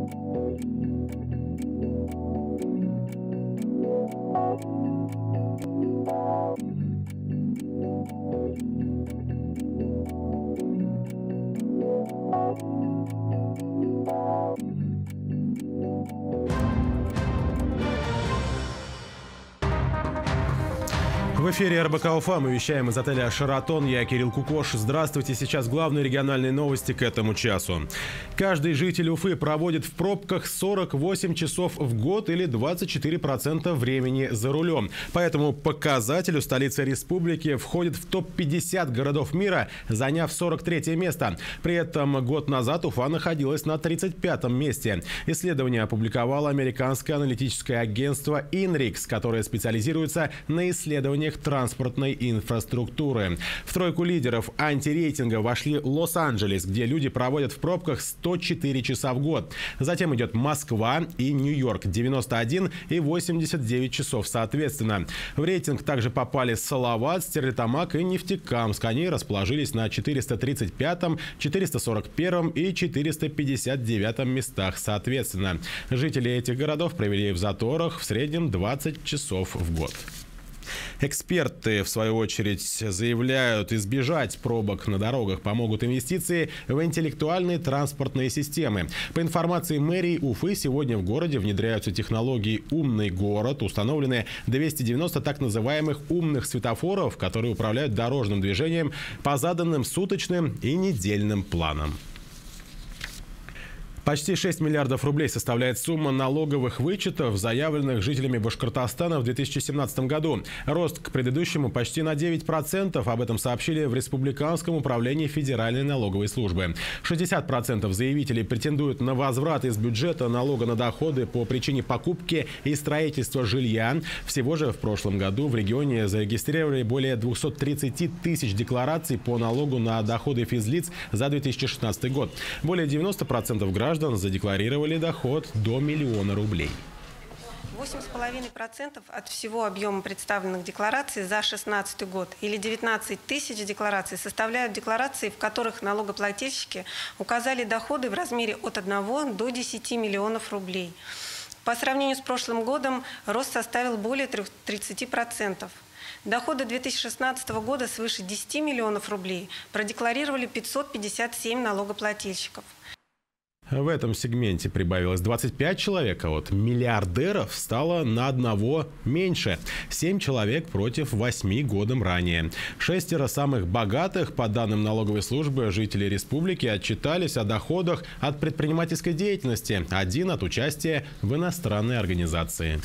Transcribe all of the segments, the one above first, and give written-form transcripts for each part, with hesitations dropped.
В эфире РБК Уфа. Мы вещаем из отеля «Шератон». Я Кирилл Кукош. Здравствуйте. Сейчас главные региональные новости к этому часу. Каждый житель Уфы проводит в пробках 48 часов в год или 24% времени за рулем. По этому показателю столица республики входит в топ-50 городов мира, заняв 43-е место. При этом год назад Уфа находилась на 35-м месте. Исследование опубликовало американское аналитическое агентство INRIX, которое специализируется на исследованиях транспортной инфраструктуры. В тройку лидеров антирейтинга вошли Лос-Анджелес, где люди проводят в пробках 104 часа в год. Затем идет Москва и Нью-Йорк, 91 и 89 часов соответственно. В рейтинг также попали Салават, Стерлитамак и Нефтекамск. Они расположились на 435, 441 и 459 местах соответственно. Жители этих городов провели в заторах в среднем 20 часов в год. Эксперты, в свою очередь, заявляют, избежать пробок на дорогах помогут инвестиции в интеллектуальные транспортные системы. По информации мэрии Уфы, сегодня в городе внедряются технологии «Умный город». Установлены 290 так называемых умных светофоров, которые управляют дорожным движением по заданным суточным и недельным планам. Почти 6 миллиардов рублей составляет сумма налоговых вычетов, заявленных жителями Башкортостана в 2017 году. Рост к предыдущему почти на 9%. Об этом сообщили в Республиканском управлении Федеральной налоговой службы. 60% заявителей претендуют на возврат из бюджета налога на доходы по причине покупки и строительства жилья. Всего же в прошлом году в регионе зарегистрировали более 230 тысяч деклараций по налогу на доходы физлиц за 2016 год. Более 90% граждан задекларировали доход до 1 миллиона рублей. 8,5% от всего объема представленных деклараций за 2016 год или 19 тысяч деклараций составляют декларации, в которых налогоплательщики указали доходы в размере от 1 до 10 миллионов рублей. По сравнению с прошлым годом рост составил более 30%. Доходы 2016 года свыше 10 миллионов рублей продекларировали 557 налогоплательщиков. В этом сегменте прибавилось 25 человек, а вот миллиардеров стало на одного меньше. 7 человек против 8 годом ранее. 6 самых богатых, по данным налоговой службы, жителей республики отчитались о доходах от предпринимательской деятельности, 1 от участия в иностранной организации.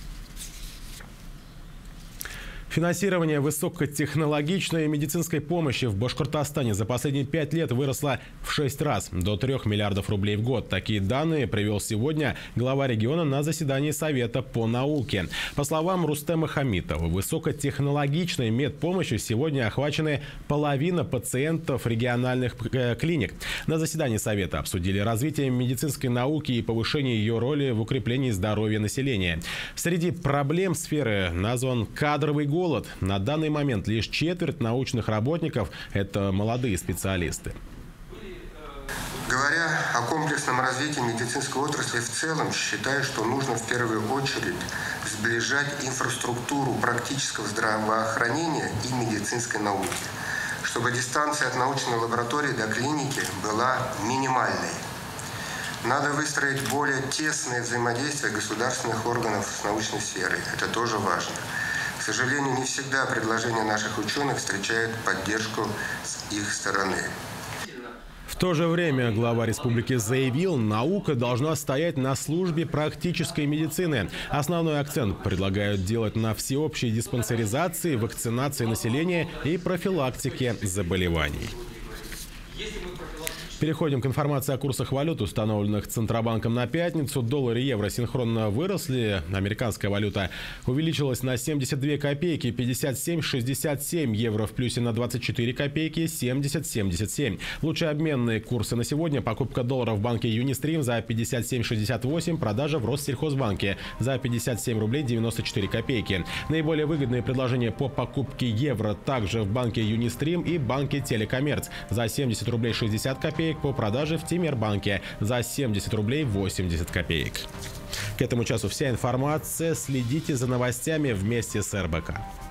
Финансирование высокотехнологичной медицинской помощи в Башкортостане за последние 5 лет выросло в 6 раз, до 3 миллиардов рублей в год. Такие данные привел сегодня глава региона на заседании Совета по науке. По словам Рустема Хамитова, высокотехнологичной медпомощью сегодня охвачены половина пациентов региональных клиник. На заседании Совета обсудили развитие медицинской науки и повышение ее роли в укреплении здоровья населения. Среди проблем сферы назван кадровый голод. На данный момент лишь четверть научных работников – это молодые специалисты. Говоря о комплексном развитии медицинской отрасли в целом, считаю, что нужно в первую очередь сближать инфраструктуру практического здравоохранения и медицинской науки, чтобы дистанция от научной лаборатории до клиники была минимальной. Надо выстроить более тесное взаимодействие государственных органов с научной сферой. Это тоже важно. К сожалению, не всегда предложения наших ученых встречают поддержку с их стороны. В то же время глава республики заявил, наука должна стоять на службе практической медицины. Основной акцент предлагают делать на всеобщей диспансеризации, вакцинации населения и профилактике заболеваний. Переходим к информации о курсах валют, установленных Центробанком на пятницу. Доллар и евро синхронно выросли. Американская валюта увеличилась на 72 копейки, 57,67. Евро в плюсе на 24 копейки, 70,77. Лучшие обменные курсы на сегодня. Покупка доллара в банке Юнистрим за 57,68. Продажа в Россельхозбанке за 57 рублей 94 копейки. Наиболее выгодные предложения по покупке евро также в банке Юнистрим и банке Телекоммерц за 70 рублей 60 копеек. копеек по продаже в Тимирбанке за 70 рублей 80 копеек. К этому часу вся информация. Следите за новостями вместе с РБК.